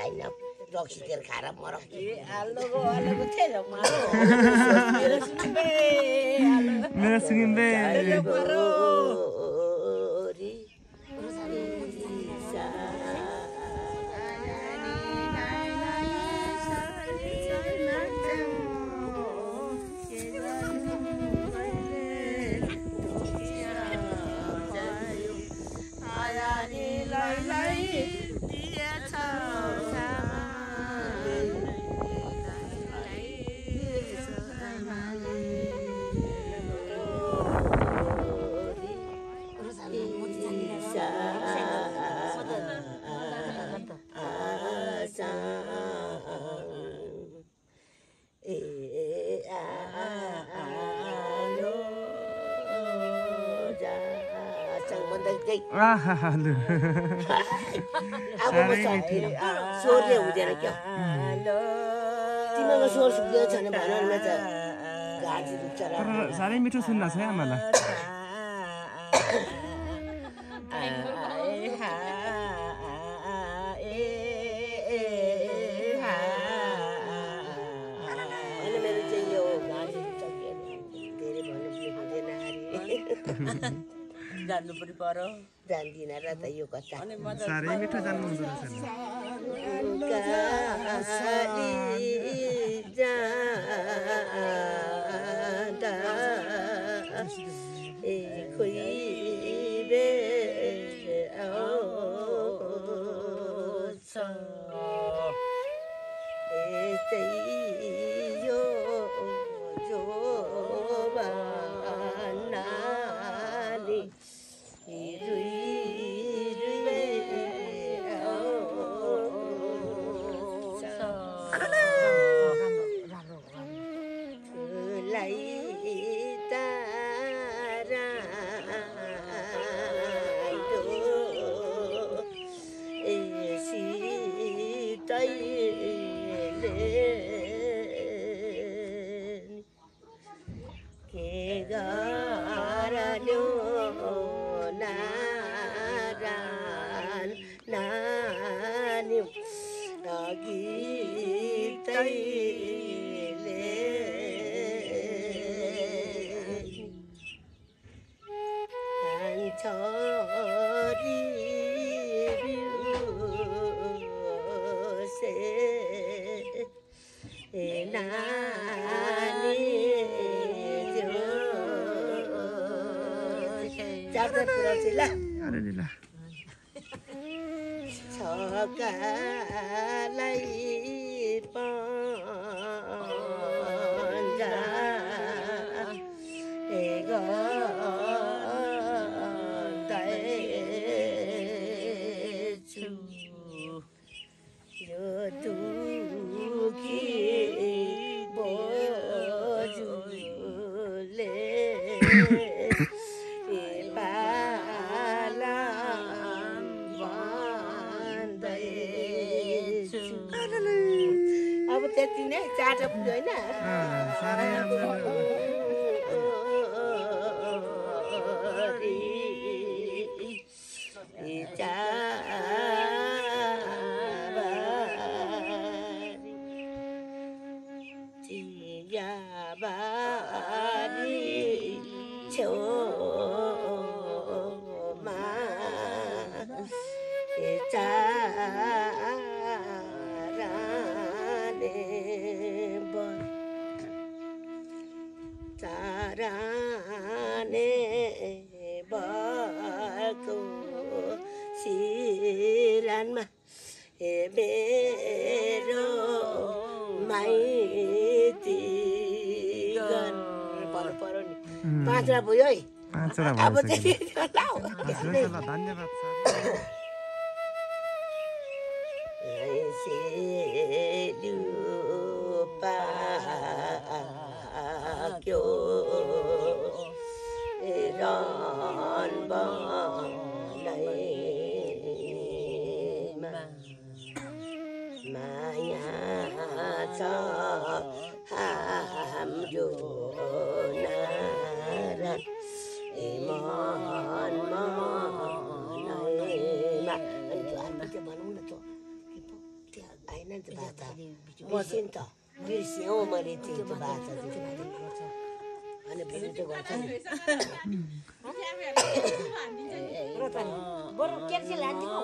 होइन रक्सी तेल खाएर मरक आलोको थिएन मारो मेरो सुगिम्बे अब म स्वरले हुँदैन क्या तिमीको स्वर सुक्दैन छ भने भन न त घाँटी दुख्छ र साह्रै मिठो सुन्दा छ है आमालाई मेरो चाहिँ यो घाँटी दुख्छ धेरै भन्नु हुँदैन अरे जान्नु पनि पर्यो जान्दिन र त यो कथा साह्रै मिठो जान्नुहुन्छ अब त्यति नै चाटा पुग्यो होइन सिरानमा मेरो माइती पर्यो नि पाँचवटा पुग्यो है अब धन्यवाद पाक्यो रन बनाइमा माया छ हाम्रो नारायण मन मनाइमा अनि त्यो हामीले भनौँ न त बिर्सेँ नि त बिर्सेँ हौ मैले त्यो भाषा चाहिँ अनि फेरि त्यो गर्छ नि बरु ट्याक्सी लान्थ्यो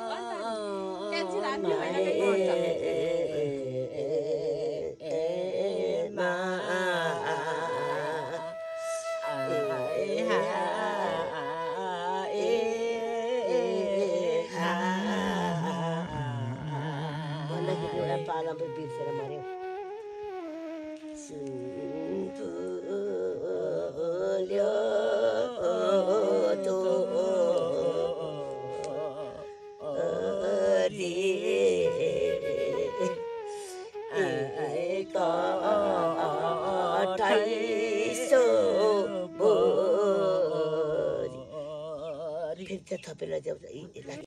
भन्दाखेरि एउटा पाला बिर्सेर मऱ्यो सुन्पुल्यो फेरि त थपेर जाउँछ